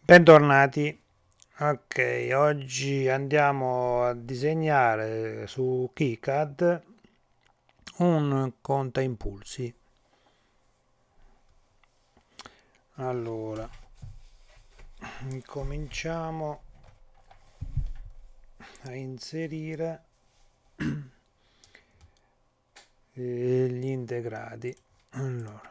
Bentornati. Ok, oggi andiamo a disegnare su KiCad un conta impulsi. Allora, cominciamo a inserire gli integrati. Allora,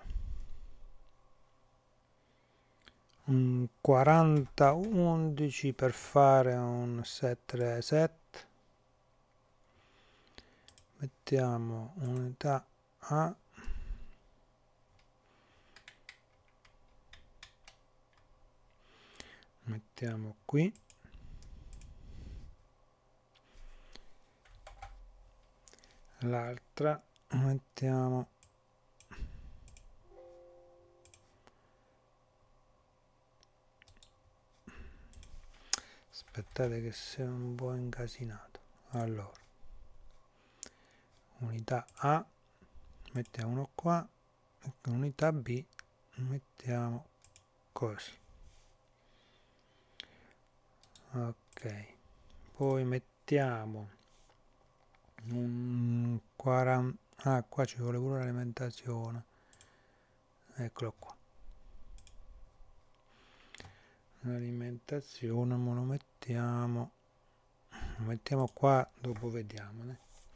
un 40-11 per fare un set reset. Mettiamo unità A, mettiamo qui, l'altra mettiamo aspettate che sia un po' incasinato. Allora, unità A mettiamo uno qua, unità B mettiamo così. Ok, poi mettiamo un 40. Qua ci vuole pure l'alimentazione, eccolo qua, l'alimentazione me lo mettiamo qua, dopo vediamo.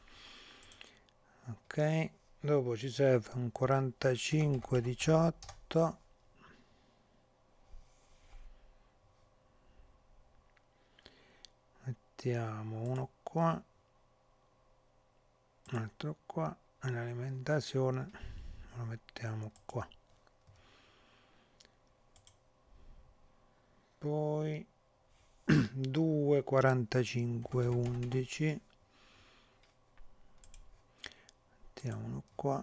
Ok, dopo ci serve un 45-18, mettiamo uno qua, un altro qua, e l'alimentazione lo mettiamo qua. Poi 2 45 11, mettiamo uno qua,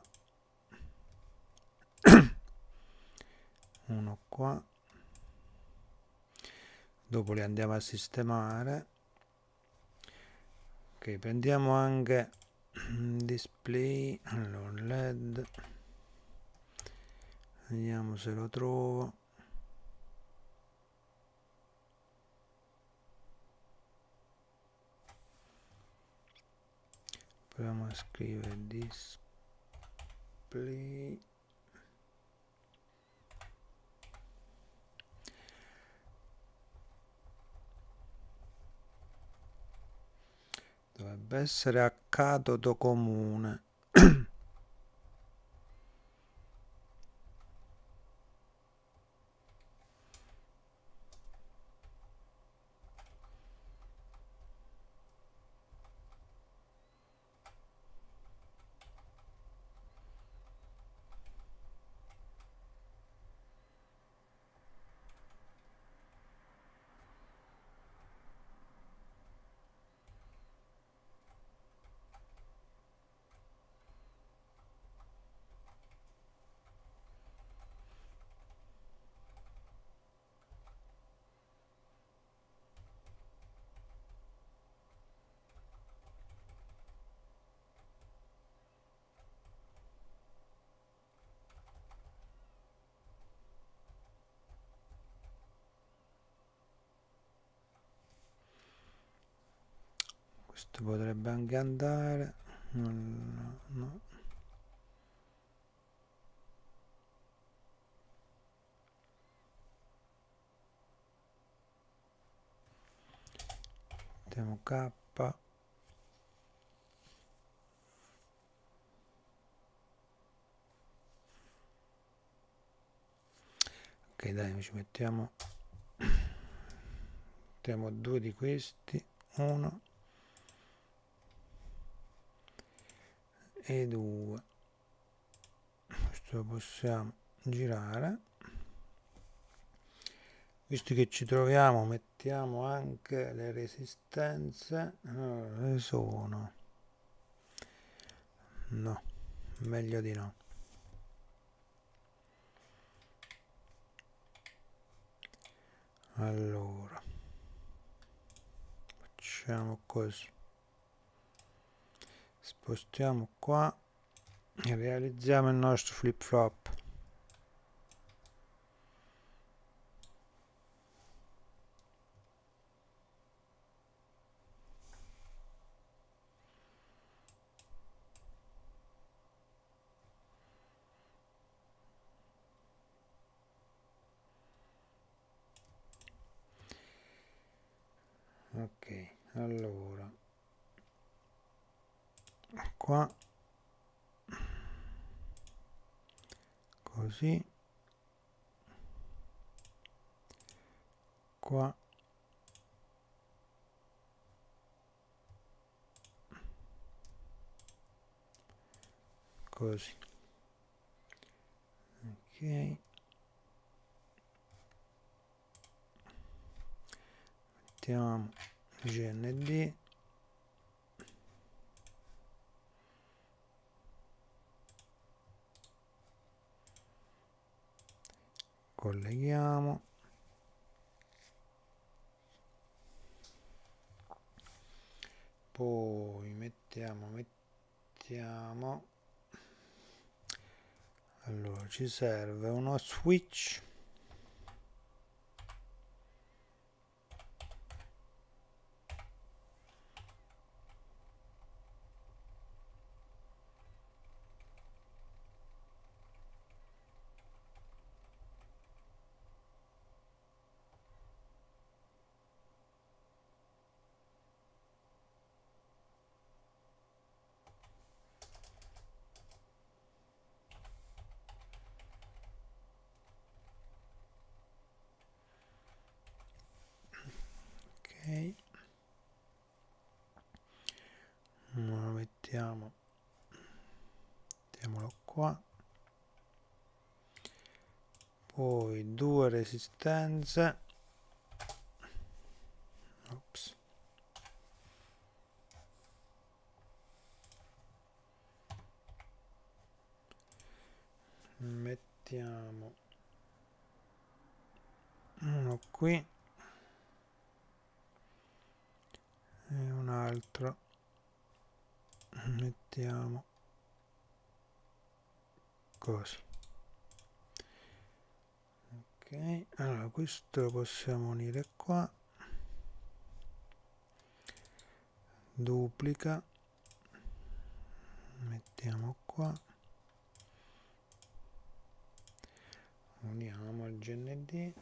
uno qua, dopo li andiamo a sistemare. Ok, prendiamo anche display, allora led, vediamo se lo trovo. Proviamo a scrivere display, dovrebbe essere a catodo comune. Questo potrebbe anche andare, no. Mettiamo K, ok, dai, ci mettiamo due di questi, uno e due. Questo lo possiamo girare. Visto che ci troviamo, mettiamo anche le resistenze. Allora, sono? No, meglio di no. Allora, facciamo così. Spostiamo qua e realizziamo il nostro flip flop. Ok, allora qua così, qua così, ok, mettiamo GND, colleghiamo, poi mettiamo allora ci serve uno switch, ok, lo mettiamolo qua, poi due resistenze, ops, mettiamo uno qui e un altro, mettiamo così. Ok, allora questo lo possiamo unire qua, duplica, mettiamo qua, uniamo il GND,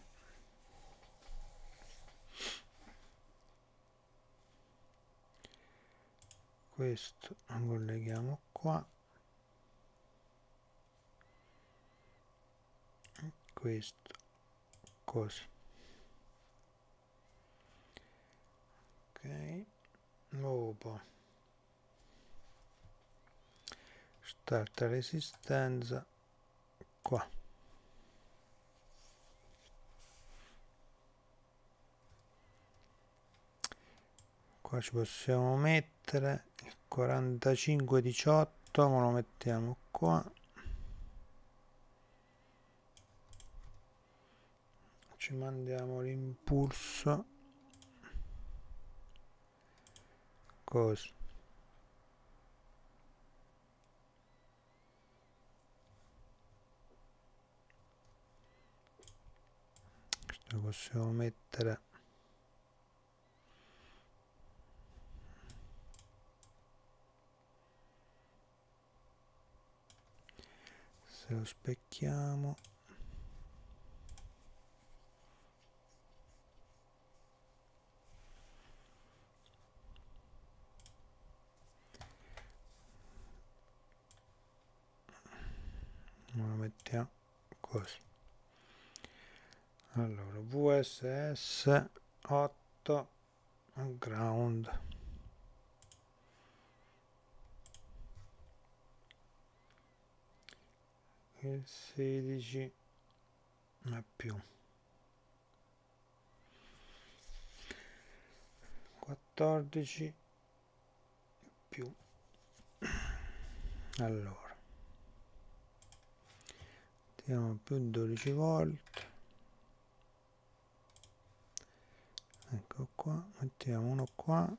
questo lo colleghiamo qua, questo così, ok, dopo start resistenza qua, qua ci possiamo mettere il 4518, ma lo mettiamo qua, ci mandiamo l'impulso così, questo lo possiamo mettere se lo specchiamo, lo mettiamo così, allora VSS 8 ground, il 16 è più 14 più, allora mettiamo più 12 volt, ecco qua, mettiamo uno qua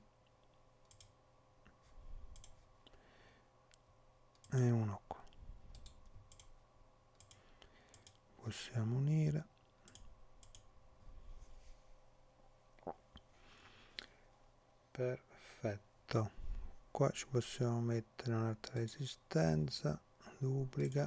e uno qua, possiamo unire, perfetto, qua ci possiamo mettere un'altra resistenza, duplica,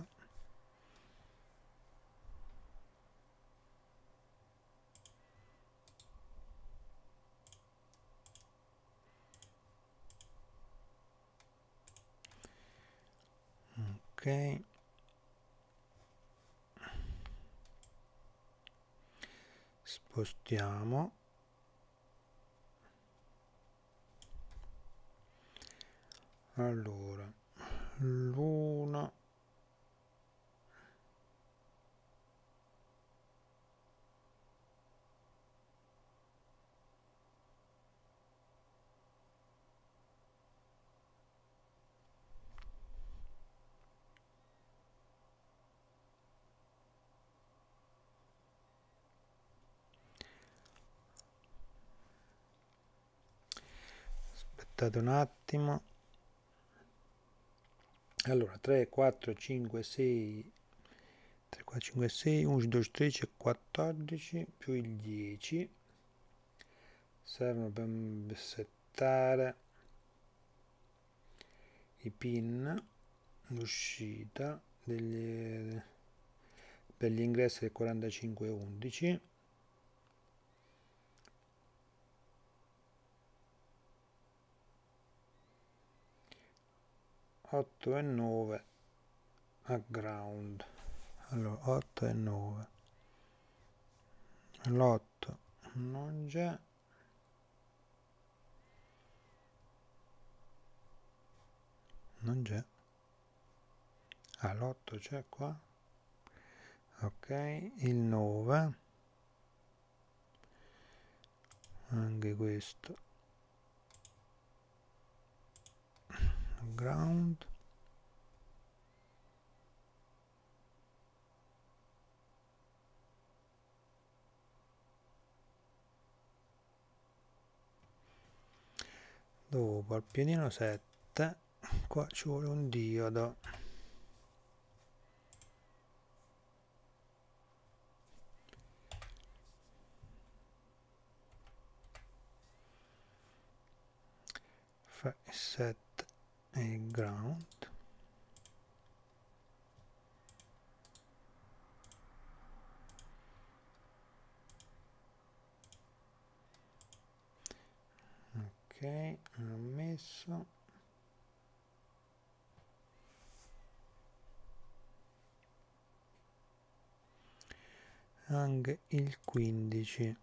ok, spostiamo, allora l'1 aspettate un attimo, allora 3 4 5 6 3 4 5 6 11 12 13 e 14 più il 10 servono per settare i pin d'uscita per gli ingressi del 4511, 8 e 9 a ground. Allora 8 e 9, l'8 non c'è, l'8 c'è qua, ok, il 9 anche questo ground, dopo al pianino 7 qua ci vuole un diodo, fra il 7 e il ground, ok, l'ho messo, anche il 15,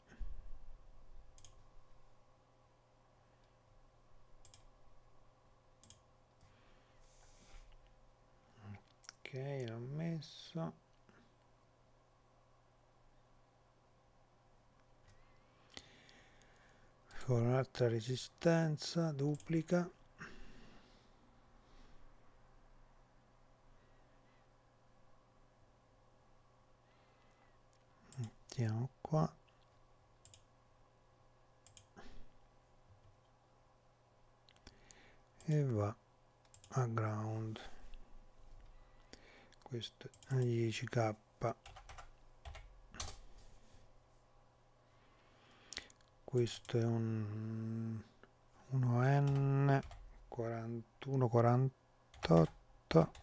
ok, l'ho messo, con un'altra resistenza duplica, mettiamo qua, e va a ground, questo è 10k, questo è un 1N 4148,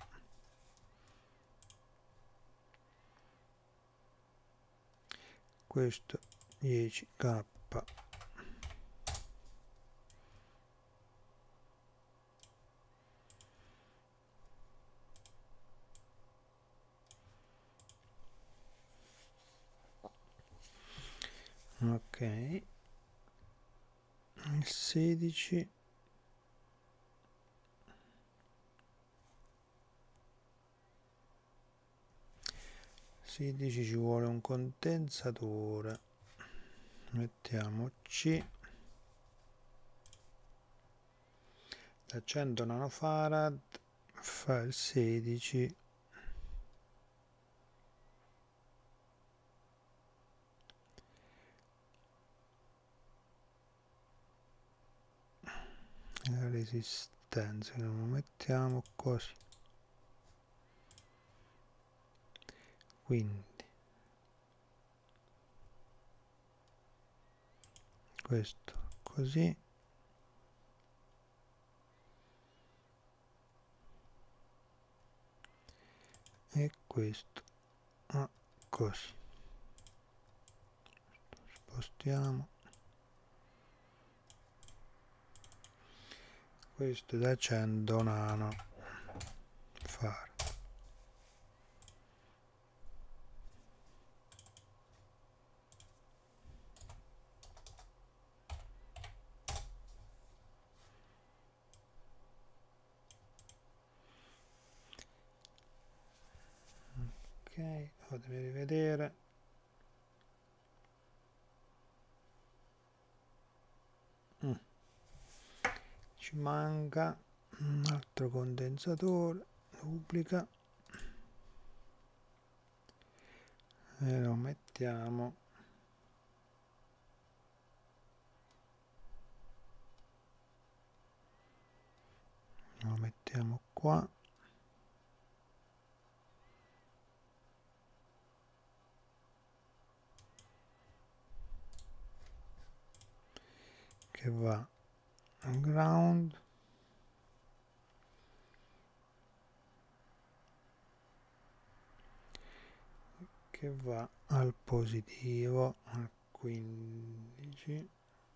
questo 10k, ok, il 16 ci vuole un condensatore, mettiamo C da 100 nanofarad, fa il 16, la resistenza lo mettiamo così, quindi questo così, e questo così, spostiamo, questo da 100 nano fare, ok, fatemi rivedere. Ci manca un altro condensatore, duplica e lo mettiamo qua. Che va al ground, che va al positivo, al 15.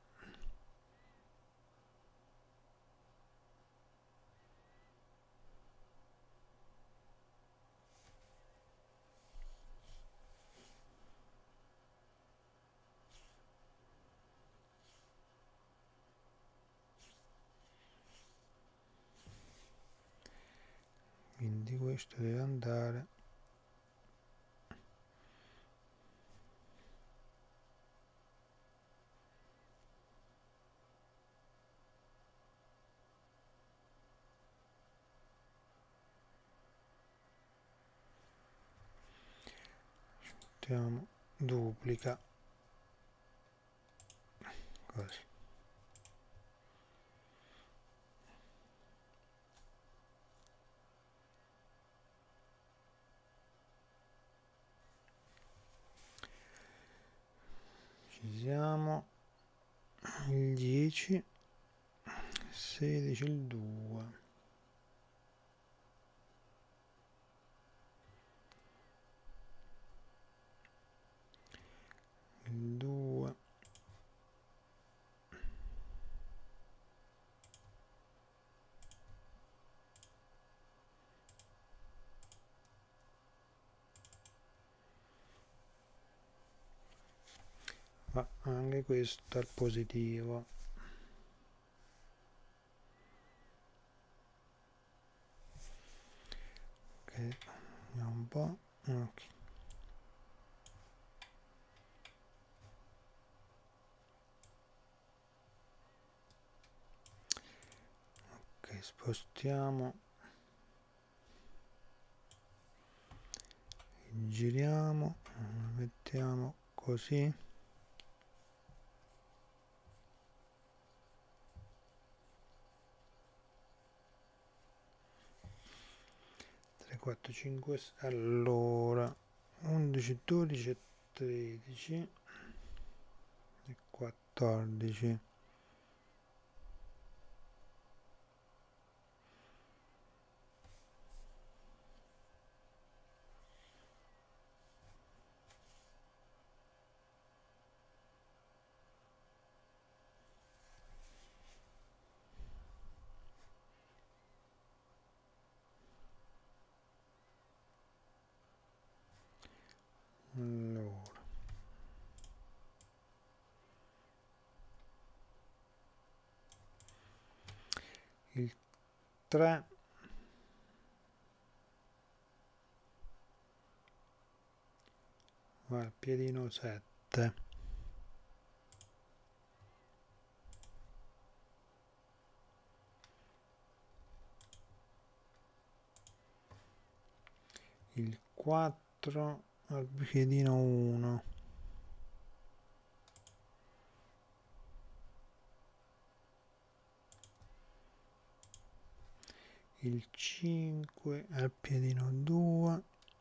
Quindi questo deve andare mettiamo duplica così. Ci siamo, il 10, 16, il 2, il 2, va anche questo al positivo. Ok, vediamo un po'. Ok. Ok, spostiamo, giriamo, mettiamo così. 4, 5, allora 11, 12, 13 e 14. Allora il 3 va al piedino 7, il 4 al piedino 1, il 5 al piedino 2,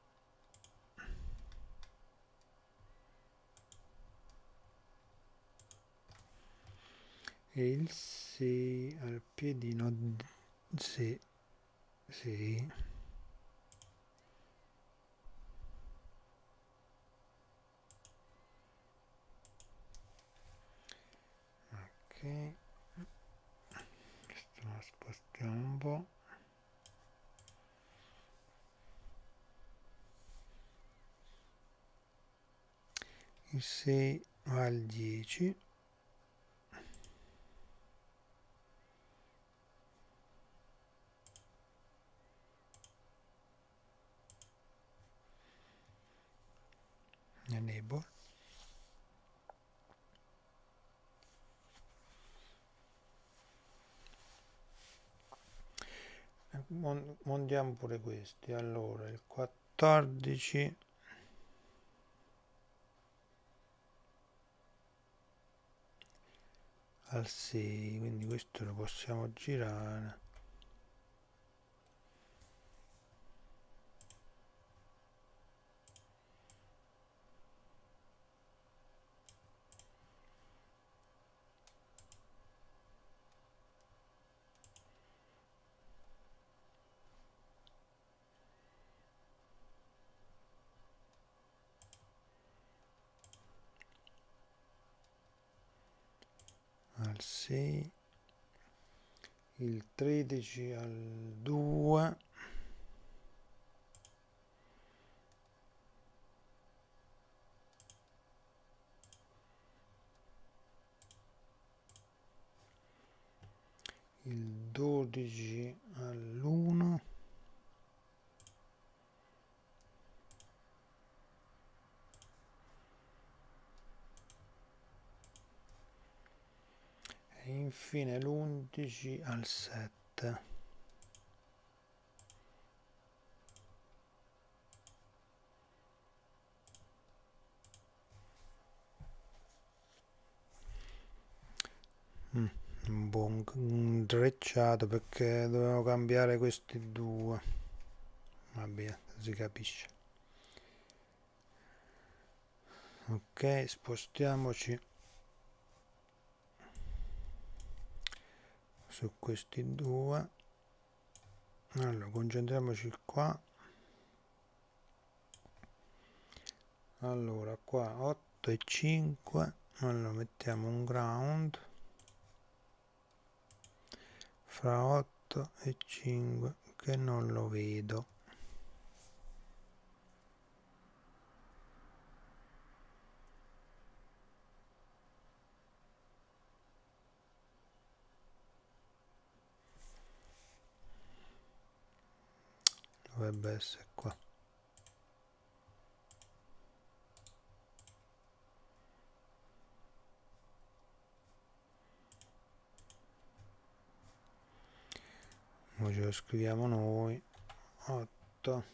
e il 6 al piedino 6. Ok, questo lo spostiamo un po'. Il 6 va al 10, montiamo pure questi. Allora il 14 al 6, quindi questo lo possiamo girare. Al 6, il 13 al 2, il 12 all'1, e infine l'11 al 7. Un buon intrecciato perché dovevo cambiare questi due. Vabbè, si capisce. Ok, spostiamoci su questi due. Allora, concentriamoci qua. Allora, qua 8 e 5. Allora, mettiamo un ground fra 8 e 5 che non lo vedo. Dovrebbe essere qua. Ora ce lo scriviamo noi. 8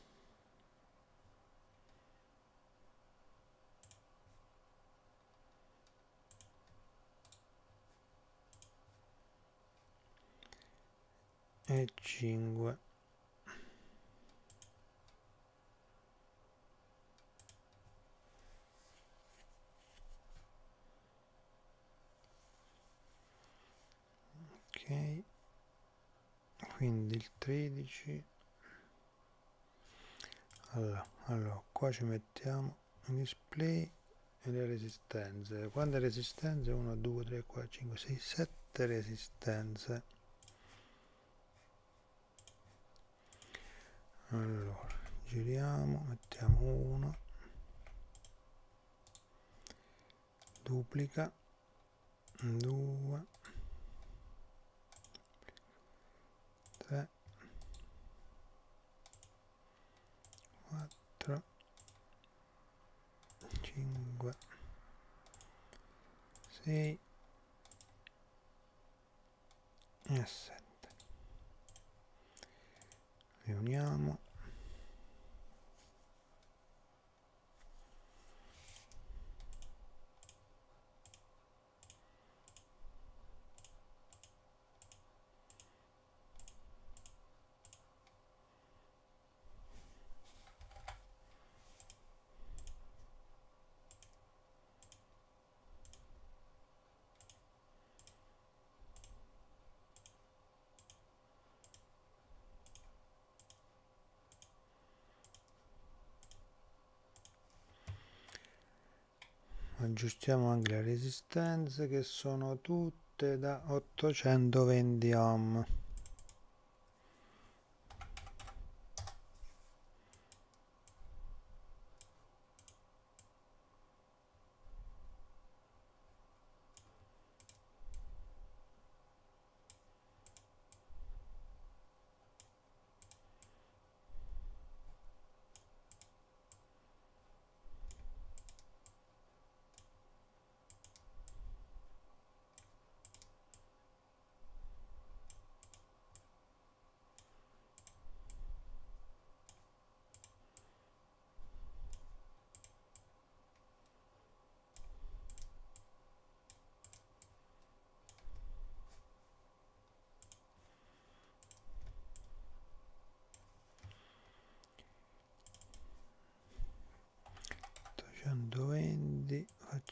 e 5. Ok, quindi il 13. Allora qua ci mettiamo il display e le resistenze. Quante resistenze? 1 2 3 4 5 6 7 resistenze. Allora giriamo, mettiamo 1, duplica, 2, 3, 4, 5, 6 e 7. Riuniamo. Aggiustiamo anche le resistenze che sono tutte da 820 ohm.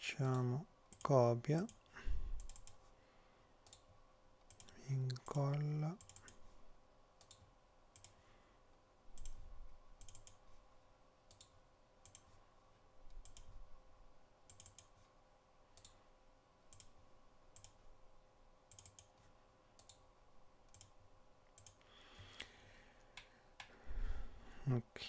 facciamo copia, incolla, ok.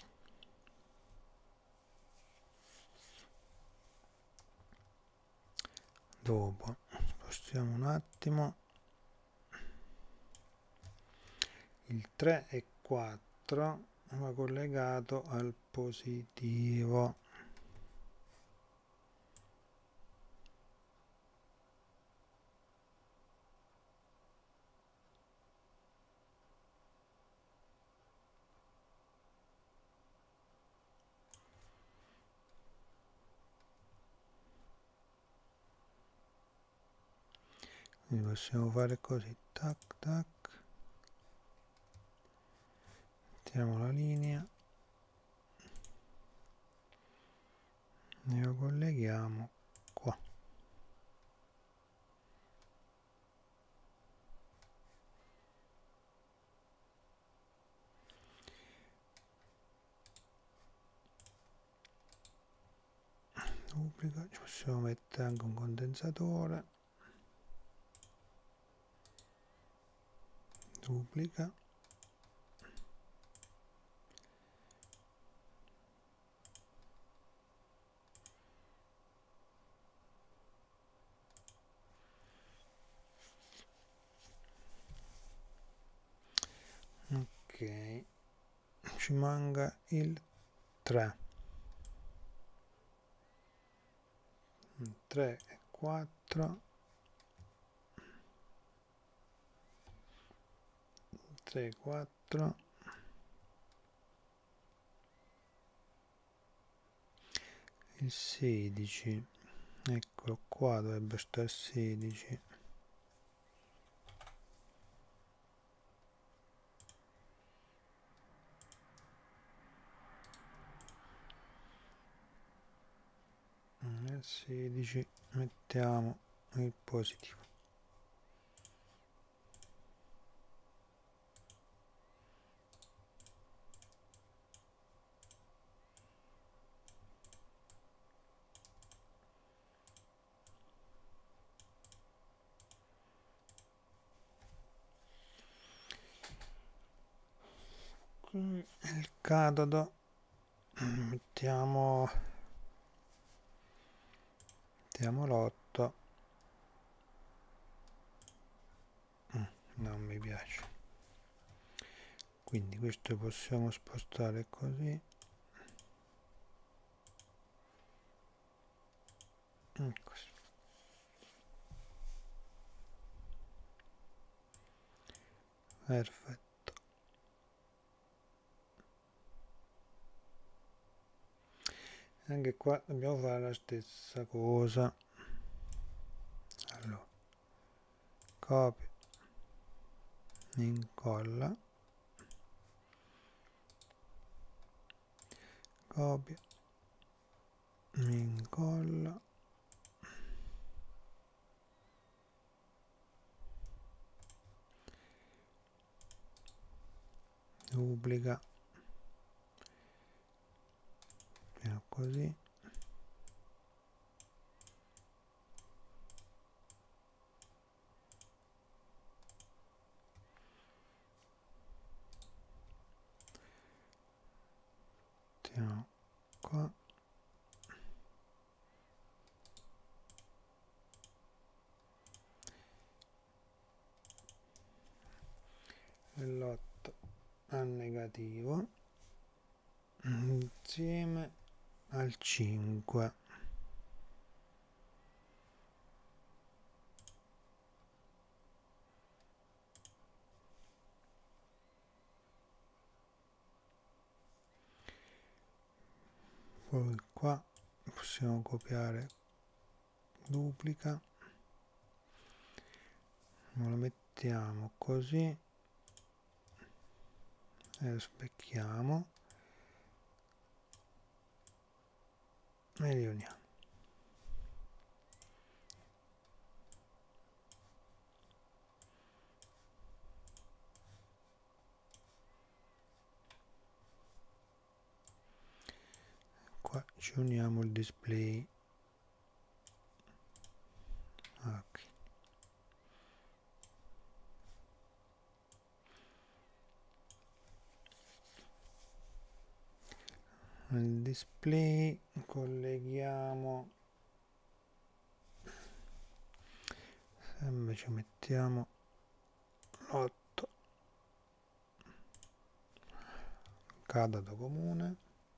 Dopo spostiamo un attimo, il 3 e 4 va collegato al positivo, quindi possiamo fare così, tac tac, mettiamo la linea, ne lo colleghiamo qua. Duplica, ci possiamo mettere anche un condensatore, duplica, ok, ci manca il 3, 3 e 4, 3 e 4, il 16, eccolo qua, dovrebbe stare 16, nel 16 mettiamo il positivo. Il catodo mettiamo l'8, non mi piace, quindi questo possiamo spostare così, così. Perfetto, anche qua dobbiamo fare la stessa cosa. Allora, copia, incolla, copia, incolla, duplica, così, mettiamo qua, l'8 al negativo insieme al 5, poi qua possiamo copiare, duplica, lo mettiamo così e lo specchiamo e li uniamo. ci uniamo il display. Ok. Nel display colleghiamo, sempre ci mettiamo l'8 cadato comune,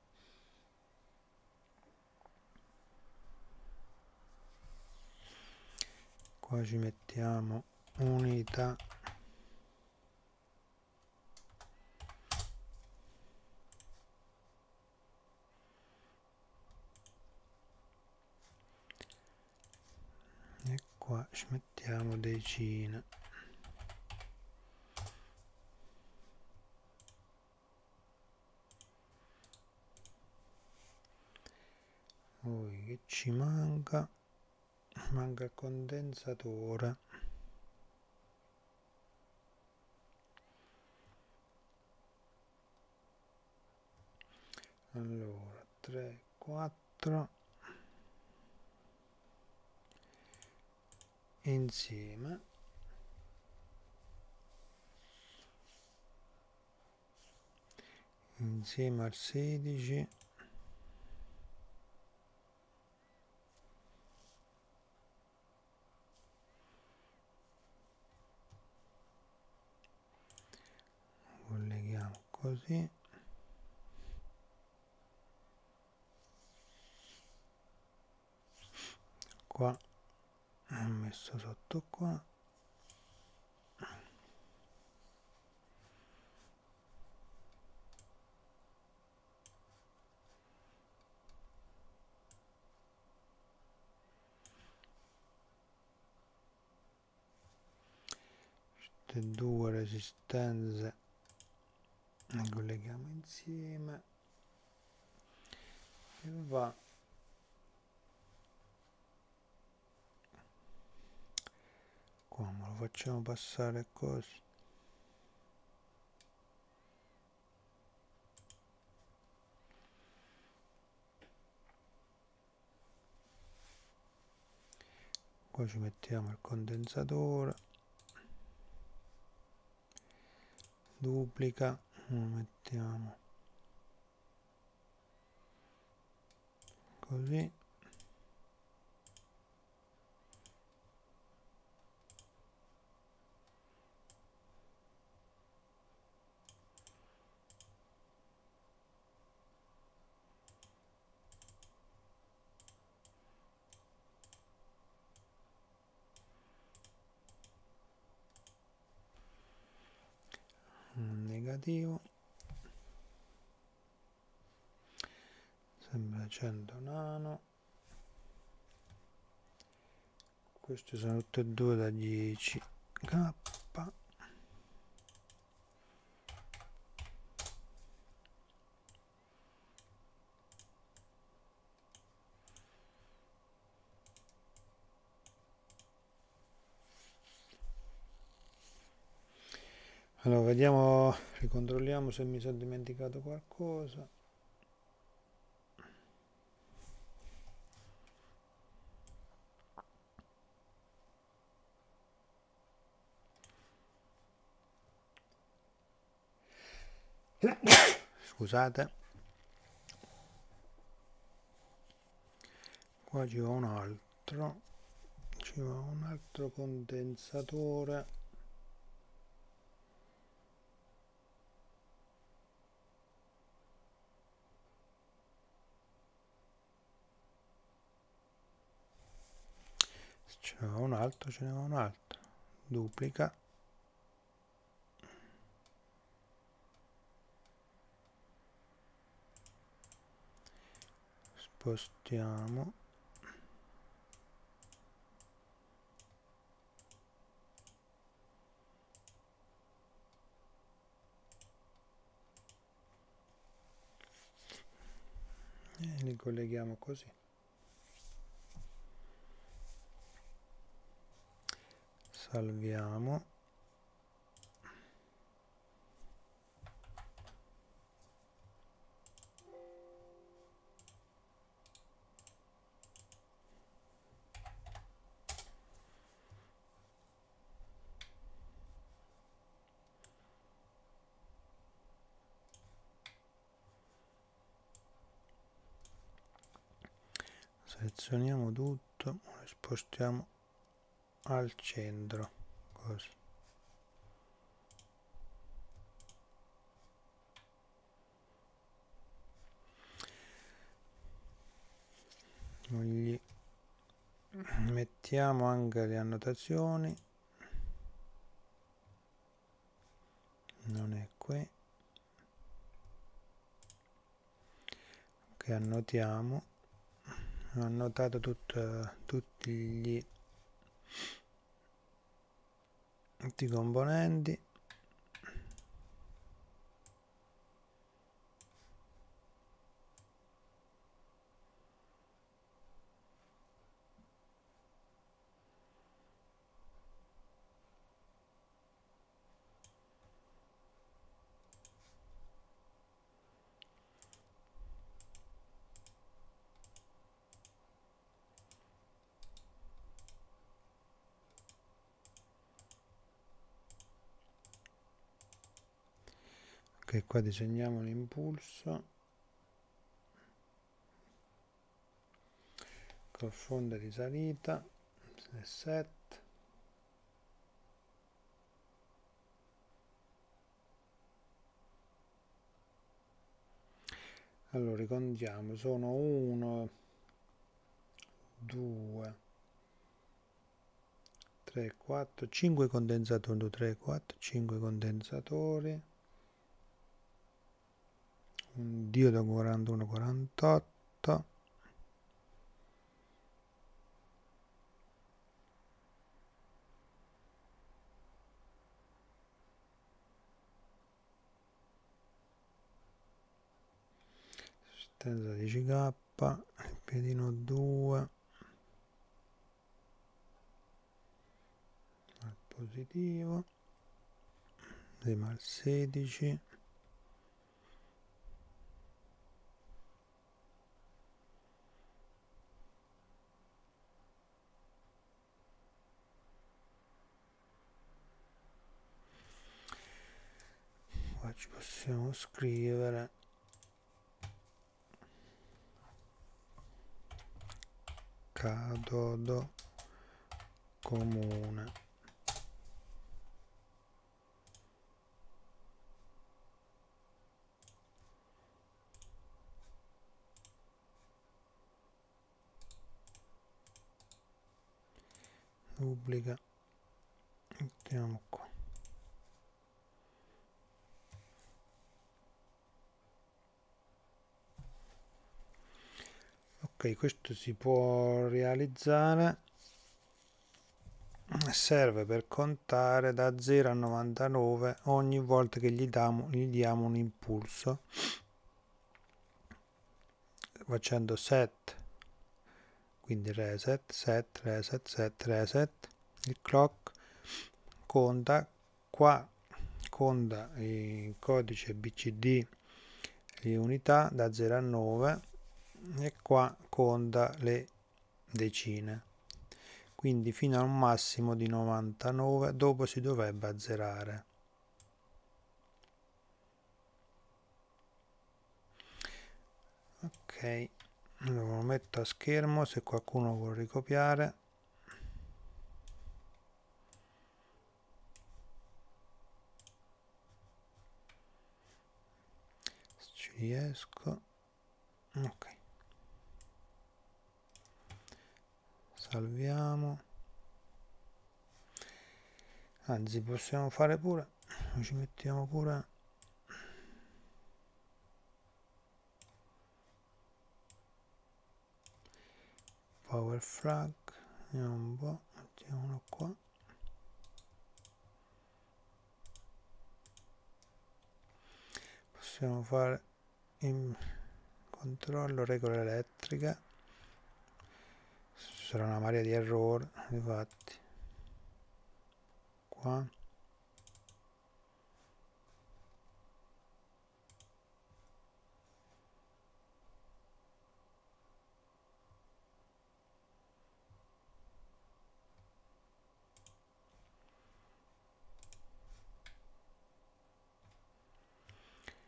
qua ci mettiamo unità e qua ci mettiamo decine. Poi che ci manca? Manca il condensatore. Allora 3 4 insieme al 16. Colleghiamo così, qua ho messo sotto qua, queste due resistenze le colleghiamo insieme e va. Qua ma lo facciamo passare così. Qua ci mettiamo il condensatore, duplica, lo mettiamo così. Negativo, sempre 100 nano, questi sono tutti e due da 10 k. Allora vediamo, ricontrolliamo se mi sono dimenticato qualcosa. Scusate, qua ci va un altro condensatore. Ce ne va un altro, ce ne va un altro, duplica, spostiamo, e li colleghiamo così. Salviamo. selezioniamo tutto, lo spostiamo al centro, così. Gli mettiamo anche le annotazioni, non è qui, che annotiamo. Ho annotato tutti i componenti. Ok, qua disegniamo l'impulso col fondo di salita, set. Allora ricontiamo, sono 1, 2, 3, 4, 5 condensatori, 1, 2, 3, 4, 5 condensatori, un diodo 41, 48, resistenza 10K, il piedino 2, al positivo, siamo al 16, qua ci possiamo scrivere catodo comune, pubblica, mettiamo qua. Ok, questo si può realizzare, serve per contare da 0 a 99 ogni volta che gli diamo un impulso, facendo set, quindi reset, set, reset, set, reset. Il clock conta, qua conta il codice BCD, le unità da 0 a 9, e qua conta le decine, quindi fino a un massimo di 99, dopo si dovrebbe azzerare. Ok, lo metto a schermo se qualcuno vuole ricopiare. Se ci riesco. Ok, salviamo, anzi possiamo fare pure, ci mettiamo pure power flag, vediamo un po', mettiamolo qua, possiamo fare in controllo regole elettriche, ci sarà una marea di errori, infatti qua.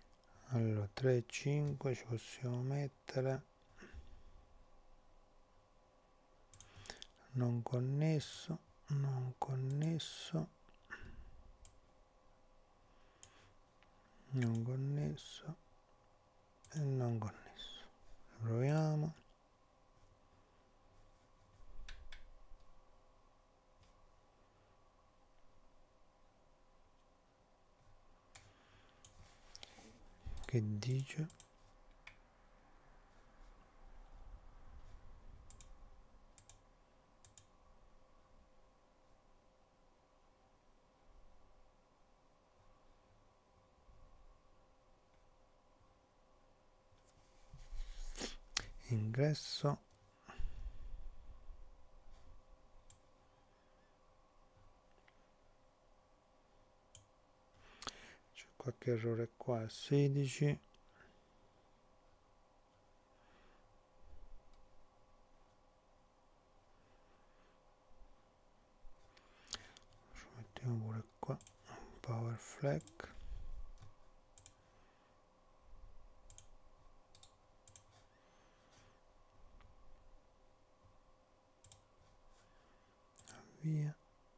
Allora 3 e 5 ci possiamo mettere, non connesso, non connesso, non connesso e non connesso. Proviamo. Che dice? Ingresso. C'è qualche errore qua, 16. Ci mettiamo pure qua, power flag. Via.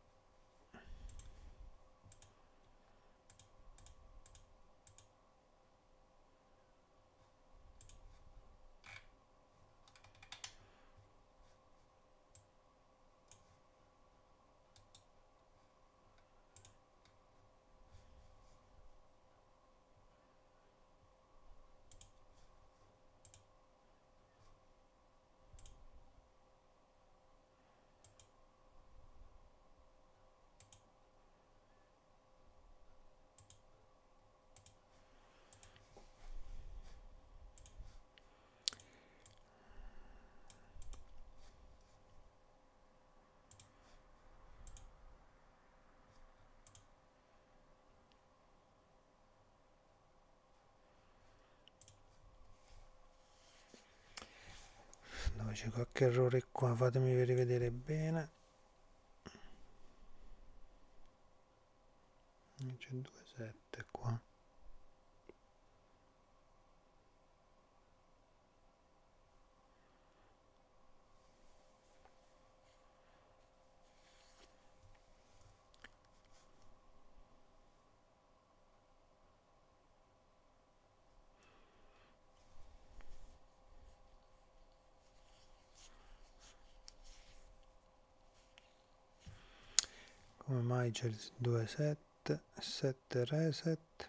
Dove c'è qualche errore qua, fatemi rivedere bene. C'è 2,7 qua. Come mai c'è il 2,7, 7 reset?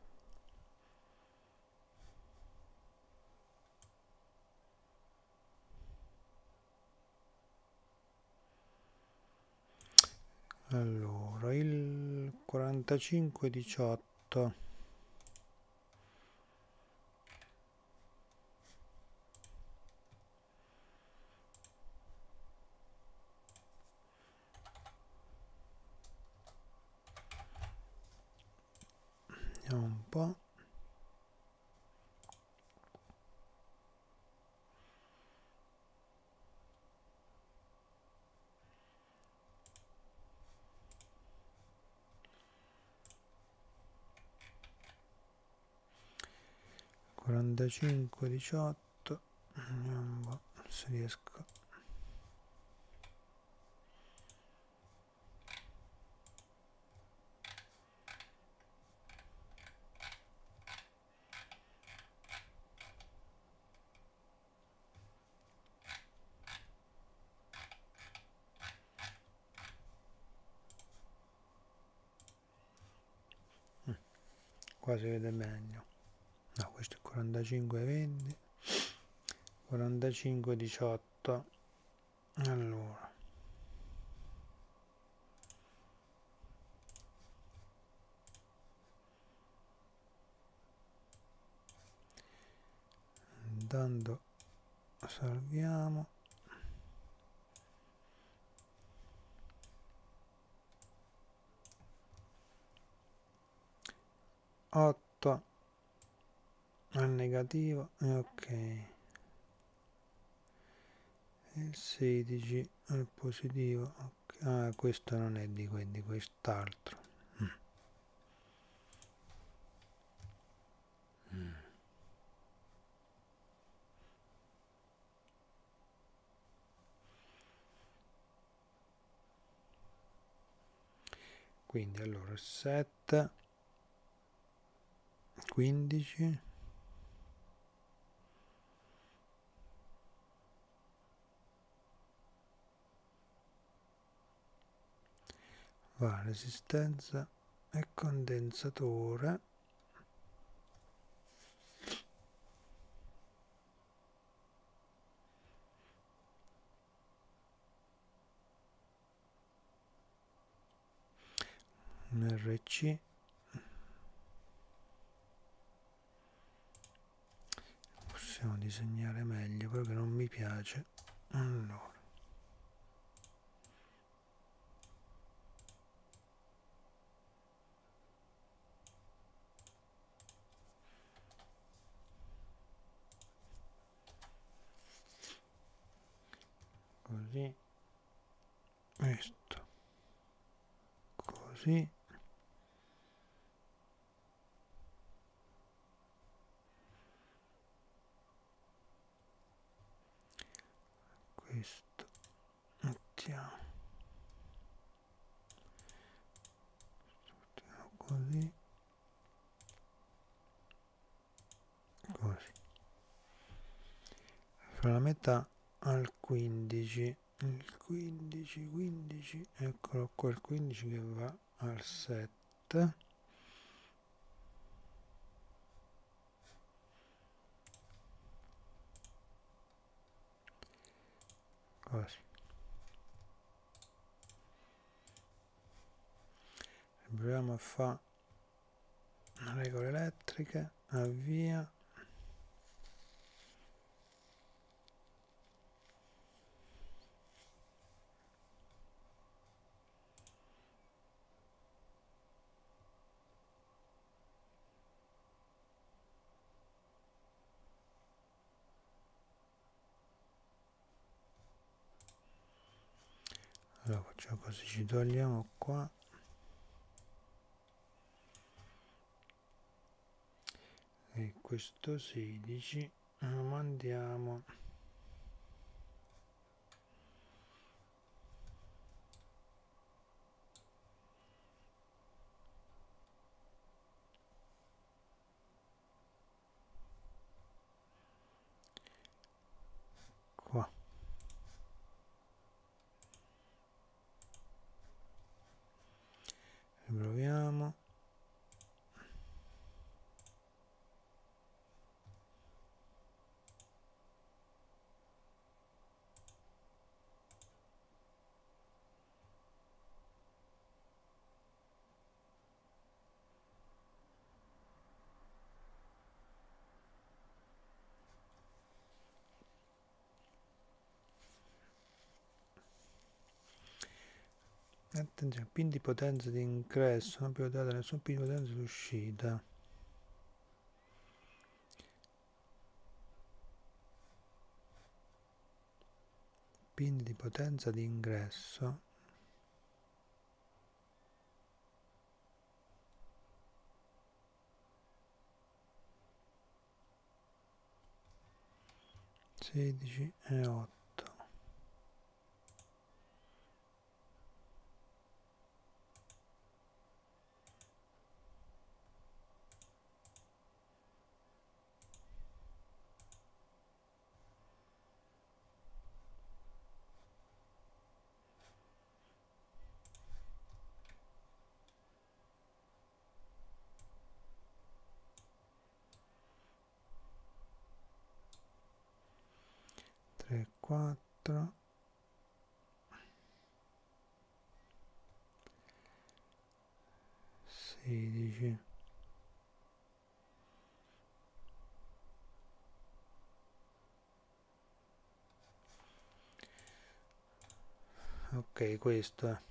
Allora, il 45,18. Vediamo un po'. Quarantacinque, 18. Vediamo un po' se riesco. Qua si vede meglio. No, questo è 45, 20. 45, 18. Allora. Andando, salviamo. 8 al negativo e ok, il 16 al positivo, okay. Ah, questo non è di quest'altro. quindi allora 7 15 va resistenza e condensatore, un RC, possiamo disegnare meglio però che non mi piace. Allora così, questo così, questo mettiamo così, così, fra la metà al 15, il 15, eccolo qua il 15 che va al 7, così. Proviamo a fare regole elettriche, avvia, allora facciamo così, ci togliamo qua e questo 16 lo mandiamo qua. Riproviamo. Attenzione, pin di potenza di ingresso, non pilotata nessun pin di potenza di uscita. Pin di potenza di ingresso. Sedici e 8. Tre, 4. 16. Ok, questo è.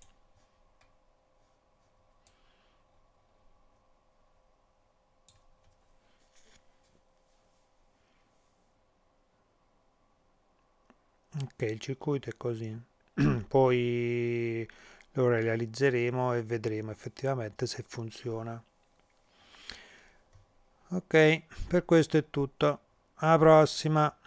Ok, il circuito è così. Poi lo realizzeremo e vedremo effettivamente se funziona. Ok, per questo è tutto. Alla prossima!